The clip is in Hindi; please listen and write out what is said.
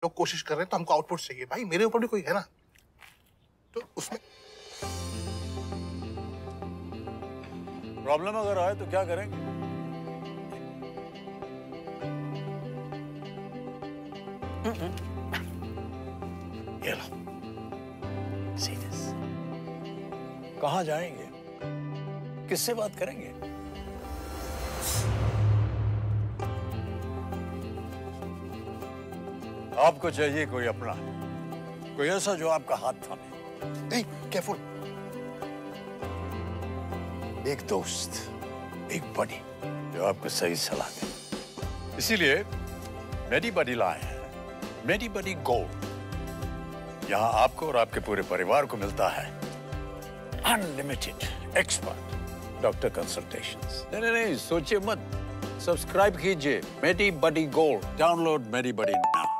लोग कोशिश कर रहे हैं तो हमको आउटपुट चाहिए भाई, मेरे ऊपर भी कोई है ना, तो उसमें प्रॉब्लम अगर आए तो क्या करेंगे? ये लो, see this. कहाँ जाएंगे? किससे बात करेंगे? आपको चाहिए कोई अपना, कोई ऐसा जो आपका हाथ थामे। नहीं, केयरफुल। एक दोस्त, एक बडी जो आपको सही सलाह दे। इसीलिए मेडी बडी लाए हैं, मेडी बडी गोल्ड। यहां आपको और आपके पूरे परिवार को मिलता है अनलिमिटेड एक्सपर्ट डॉक्टर कंसल्टेशंस। नहीं, सोचिए मत, सब्सक्राइब कीजिए MediBuddy gold. Download MediBuddy now.